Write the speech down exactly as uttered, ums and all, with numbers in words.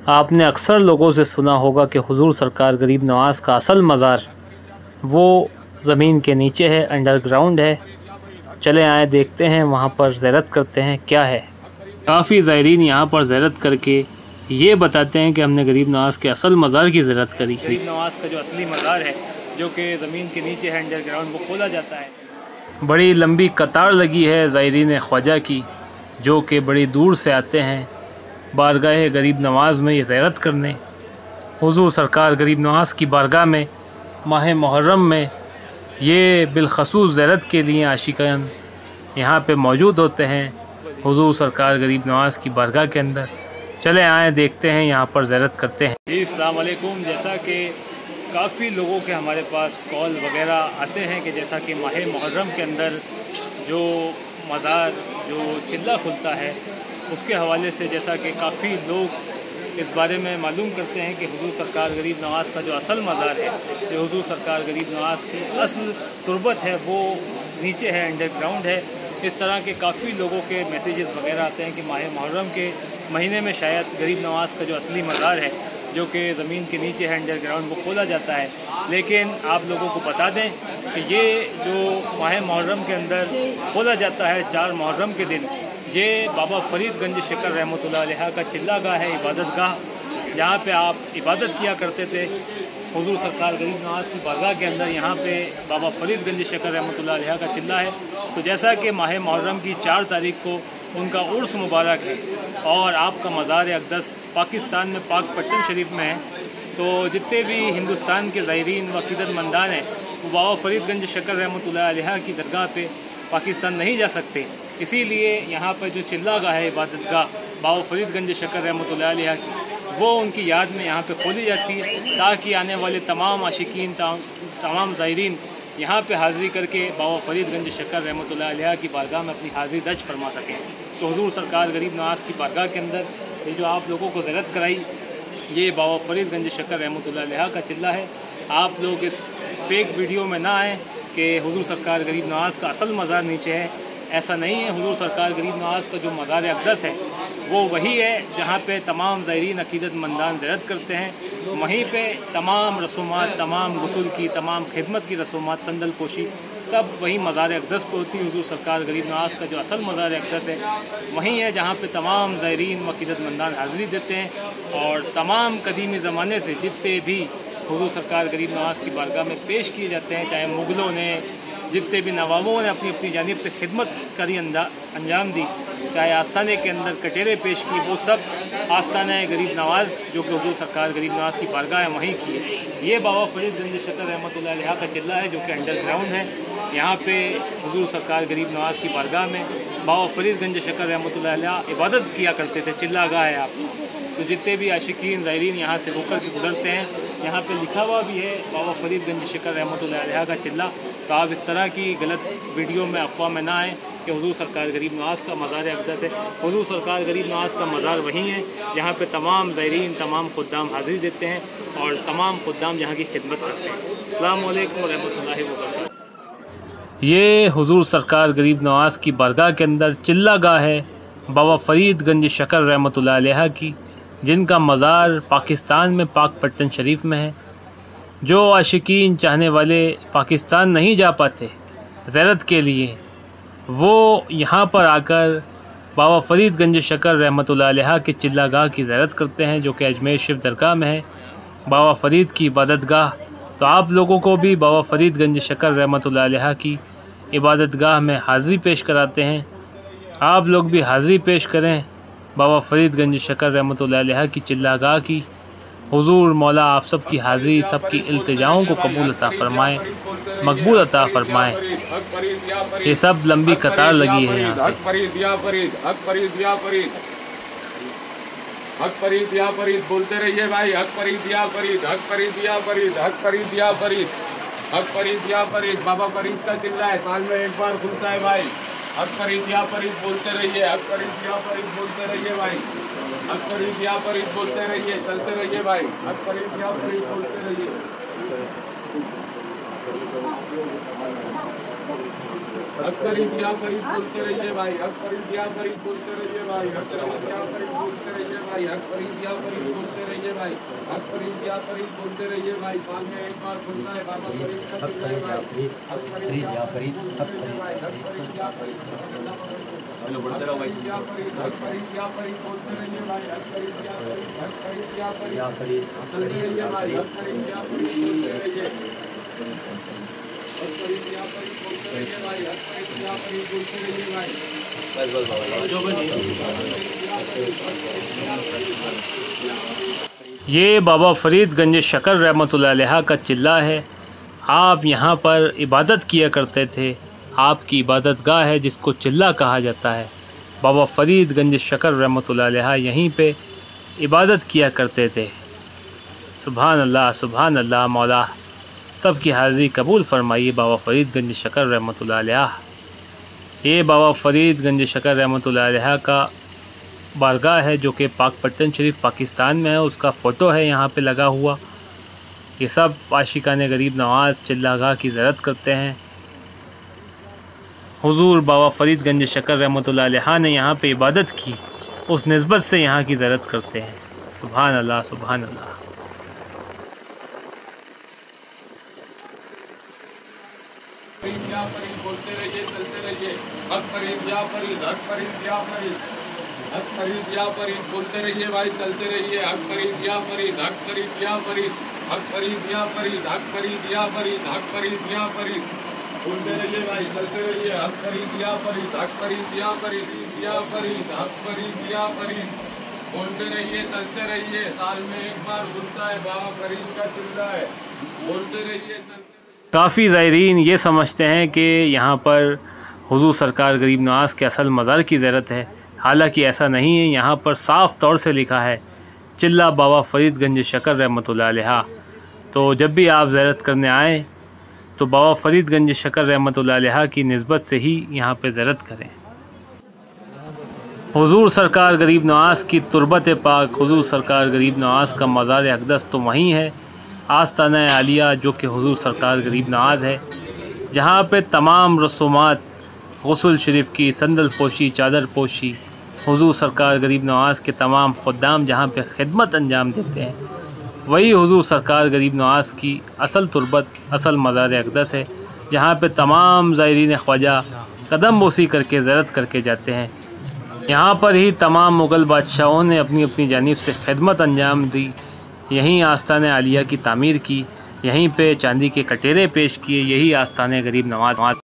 आपने अक्सर लोगों से सुना होगा कि हुजूर सरकार गरीब नवाज़ का असल मज़ार वो ज़मीन के नीचे है, अंडरग्राउंड है। चले आए देखते हैं, वहाँ पर ज़ियारत करते हैं क्या है। काफ़ी ज़ायरीन यहाँ पर ज़ियारत करके ये बताते हैं कि हमने गरीब नवाज़ के असल मज़ार की ज़ियारत करी। गरीब नवाज़ का जो असली मज़ार है, जो कि ज़मीन के नीचे है, अंडरग्राउंड, वो खोला जाता है। बड़ी लंबी कतार लगी है ज़ायरीन ख्वाजा की, जो कि बड़ी दूर से आते हैं बारगाह गरीब नवाज़ में ये ज़ियारत करने। हुजूर सरकार गरीब नवाज़ की बारगाह में माह मुहर्रम में ये बिलखसूस ज़ियारत के लिए आशिकान यहाँ पे मौजूद होते हैं, हुजूर सरकार गरीब नवाज़ की बारगाह के अंदर। चले आए देखते हैं, यहाँ पर ज़ियारत करते हैं। जी अस्सलाम वालेकुम। जैसा कि काफ़ी लोगों के हमारे पास कॉल वगैरह आते हैं कि जैसा कि माह मुहर्रम के अंदर जो मज़ार जो चिल्ला खुलता है, उसके हवाले से जैसा कि काफ़ी लोग इस बारे में मालूम करते हैं कि हुजूर सरकार गरीब नवाज़ का जो असल मज़ार है, जो हुजूर सरकार गरीब नवाज़ की असल तुरबत है, वो नीचे है, अंडरग्राउंड है। इस तरह के काफ़ी लोगों के मैसेजेस वगैरह आते हैं कि माह मुहर्रम के महीने में शायद गरीब नवाज़ का जो असली मज़ार है, जो कि ज़मीन के नीचे है, अंडरग्राउंड, वो खोला जाता है। लेकिन आप लोगों को बता दें कि ये जो माह मुहर्रम के अंदर खोला जाता है, चार मुहर्रम के दिन, ये बाबा फरीदगंज शकर रहमतुल्लाह अलैह का चिल्ला गाह है, इबादत गाह, जहाँ पे आप इबादत किया करते थे। हुजूर सरकार गरीब नवाज़ की बारगाह के अंदर यहाँ पे बाबा फरीदगंज शकर रहमतुल्लाह अलैह का चिल्ला है। तो जैसा कि माह मुहर्रम की चार तारीख को उनका उर्स मुबारक है और आपका मज़ार अक़दस पाकिस्तान में पाक पट्टन शरीफ में है, तो जितने भी हिंदुस्तान के ज़ायरीन व अक़ीदतमंदान हैं, वो बाबा फरीदगंज शकर रहमतुल्लाह अलैह की दरगाह पे पाकिस्तान नहीं जा सकते। इसीलिए यहाँ पर जो चिल्ला गाह है, इबादत गाह बाबा फरीदगंज शकर रहमतुल्लाह अलैह की, वो उनकी याद में यहाँ पे खोली जाती है, ताकि आने वाले तमाम आशिकीन, तमाम ज़ायरीन यहाँ पे हाज़िरी करके बाबा फरीदगंज शकर रहमतुल्लाह अलैह की बारगाह में अपनी हाज़िरी दर्ज फरमा सकें। तो हुजूर सरकार गरीब नवाज़ की बारगाह के अंदर ये जो आप लोगों को ज़ियारत कराई, ये बाबा फरीदगंज शकर रहमतुल्लाह अलैह का चिल्ला है। आप लोग इस फेक वीडियो में ना आएँ कि हुजूर सरकार गरीब नवाज़ का असल मज़ार नीचे है। ऐसा नहीं है। हुजूर सरकार गरीब नवाज़ का जो मज़ार अक़दस है, वो वही है जहाँ पे तमाम ज़ायरीन अक़ीदतमंदान ज़ियारत करते हैं। वहीं पे तमाम रसूमात, तमाम गुस्ल की, तमाम खिदमत की रसूमात, संदल पोशी, सब वही मज़ार अक़दस पर होती है। हुजूर सरकार गरीब नवाज़ का जो असल मज़ार अक़दस है, वहीं है जहाँ पे तमाम ज़ायरीन व अक़ीदतमंदान हाज़िरी देते हैं। और तमाम कदीमी ज़माने से जितने भी हुजूर सरकार गरीब नवाज़ की बारगाह में पेश किए जाते हैं, चाहे मुग़लों ने, जितने भी नवाबों ने अपनी अपनी जानिब से खिदमत करी, अंजाम दी, चाहे आस्थाने के अंदर कटेरे पेश की, वो सब आस्थाना गरीब नवाज़ जो कि हुजूर सरकार गरीब नवाज़ की बारगाह है, वहीं की है। ये बाबा फरीदगंज शकर रहमतुल्लाह अलैह का चिल्ला है, जो कि अंडरग्राउंड है। यहाँ पे हुजूर सरकार गरीब नवाज़ की बारगाह में बाबा फरीदगंज शकर रहमतुल्लाह अलैह इबादत किया करते थे। चिल्ला गाह है आप, तो जितने भी आशिकीन ज़ायरीन यहाँ से होकर के गुजरते हैं, यहाँ पे लिखा हुआ भी है बाबा फरीदगंज शकर रहमतुल्लाह अलैह का चिल्ला। तो आप इस तरह की गलत वीडियो में, अफवाह में ना आएँ कि हुजूर सरकार गरीब नवाज़ का मज़ार अक़दस है। हुजूर सरकार गरीब नवाज़ का मज़ार वहीं है जहाँ पे तमाम ज़ायरीन, तमाम खुद्दाम हाज़िरी देते हैं और तमाम खुद्दाम यहाँ की खिदमत करते हैं। अस्सलामु अलैकुम व रहमतुल्लाहि व बरकातहू। ये हुजूर सरकार गरीब नवाज़ की बारगाह के अंदर चिल्ला गाह है बाबा फरीदगंज शकर रहमतुल्लाह अलैह की, जिनका मज़ार पाकिस्तान में पाक पट्टन शरीफ में है। जो आशिकीन चाहने वाले पाकिस्तान नहीं जा पाते ज़ियारत के लिए, वो यहाँ पर आकर बाबा फरीदगंज शकर रहमतुल्लाह अलैह के चिल्ला गाह की ज़ियारत करते हैं, जो कि अजमेर शरीफ दरगाह में है, बाबा फ़रीद की इबादत गाह। तो आप लोगों को भी बाबा फरीदगंज शकर रहमतुल्लाह अलैह की इबादत गाह में हाज़िरी पेश कराते हैं। आप लोग भी हाज़िरी पेश करें बाबा फरीदगंज शकर रहमतुल्लाह अलैह की चिल्ला गाह की। हुजूर मौला आप सब की हाज़िरी, सब की इल्तिजाओं को कबूल अता फ़रमाएँ, मकबूल अता फ़रमाएँ। ये सब लंबी कतार लगी है यहाँ पे। हक फरीद या फरीद, हक फरीद या फरीद, हक फरीद या फरीद बोलते रहिए भाई। हक फरीद या फरीद, हक फरीद या फरीद, हक फरीद या फरीद, हक फरीद या फरीद। बाबा फरीद का चिल्ला है, साल में एक बार खुलता है भाई। हक फरीद या फरीद बोलते रहिए, हक फरीद या फरीद बोलते रहिए भाई। हक फरीद या फरीद बोलते रहिए, चलते रहिए भाई। हक फरीद या फरीद बोलते रहिए। हक फरीद या फरीद बोलते रहिए भाई। हक फरीद या फरीद बोलते रहिए भाई। हक फरीद या फरीद बोलते रहिए भाई। हक फरीद या फरीद बोलते भाई, हक फरीद या फरीद बोलते रहिए भाई, साल में एक बार खुलता है बाबा फरीद का चिल्ला है भाई, हक फरीद या फरीद, हक फरीद भाई, हक फरीद या फरीद, हेलो बढ़ते रहो भाई, या फरीद, हक फरीद या फरीद बोलते रहिए भाई, हक फरीद या फरीद, हक फरीद या फरीद, या फरीद चलते रहिए भाई, हक फरीद या फरीद बोलते रहिए, हक फरीद या फरीद बोलते रहिए भाई, हक फरीद या फरीद बोलते रहिए भाई, बस बस बाबा जो बस। ये बाबा फरीद गंज शकर रहमतुल्लाह अलैह का चिल्ला है। आप यहाँ पर इबादत किया करते थे, आपकी इबादत गाह है जिसको चिल्ला कहा जाता है। बाबा फरीद गंज शकर रहमतुल्लाह अलैह यहीं पे इबादत किया करते थे। सुभान अल्लाह सुभान अल्लाह, मौला सबकी हाज़िरी कबूल फरमाइए। बाबा फरीद गंज शकर रहमतुल्लाह अलैह, ये बाबा फरीद गंज शकर रहमतुल्लाह अलैह का बारगाह है जो कि पाकपट्टन शरीफ पाकिस्तान में है। उसका फ़ोटो है यहाँ पे लगा हुआ। ये सब आशिकाने गरीब नवाज़ चिल्लागाह की ज़ियारत करते हैं। हुज़ूर बाबा फरीद गंज शकर रहमतुल्लाह अलैह ने यहाँ पे इबादत की, उस निस्बत से यहाँ की ज़ियारत करते हैं। सुभान अल्लाह सुभान अल्लाह। बोलते रहिए, चलते रहिए, हक फरीद या फरीद, हक फरीद या फरीद, हक फरीद या फरीद बोलते रहिए भाई, चलते रहिए, हक फरीद या फरीद, हक फरीद या फरीद, हक फरीद या फरीद, हक फरीद या फरीद, हक फरीद या फरीद बोलते रहिए भाई, चलते रहिए, हक फरीद या फरीद, हक फरीद या फरीद या फरीद, हक फरीद या फरीद बोलते रहिए, चलते रहिए, साल में एक बार खुलता है बाबा फरीद का चिल्ला है, बोलते रहिए चलते। काफ़ी ज़ायरीन ये समझते हैं कि यहाँ पर हुज़ूर सरकार गरीब नवाज़ के असल मज़ार की ज़ियारत है, हालांकि ऐसा नहीं है। यहाँ पर साफ़ तौर से लिखा है चिल्ला बाबा फरीद गंज शकर रहमतुल्लाह अलैह। तो जब भी आप ज़ियारत करने आएँ तो बाबा फरीद गंज शकर रहमतुल्लाह अलैह की निस्बत से ही यहाँ पर ज़ियारत करें। हुज़ूर सरकार गरीब नवाज़ की तुरबत पाक, हुज़ूर सरकार गरीब नवाज़ का मज़ार अक़दस तो वहीं है, आस्ताना आलिया जो कि हुज़ूर सरकार गरीब नवाज़ है, जहाँ पे तमाम रसूमात गुस्ल शरीफ की, संदल पोशी, चादर पोशी, हुज़ूर सरकार गरीब नवाज़ के तमाम खुद्दाम जहाँ पे खिदमत अंजाम देते हैं, वही हुज़ूर सरकार गरीब नवाज़ की असल तुरबत, असल मज़ार अक़दस है, जहाँ पे तमाम ज़ायरीन ख्वाजा कदम बोसी करके ज़ियारत करके जाते हैं। यहाँ पर ही तमाम मुग़ल बादशाहों ने अपनी अपनी जानिब से खिदमत अंजाम दी, यहीं आस्ताने आलिया की तामीर की, यहीं पे चांदी के कटेरे पेश किए, यही आस्ताने गरीब नवाज़।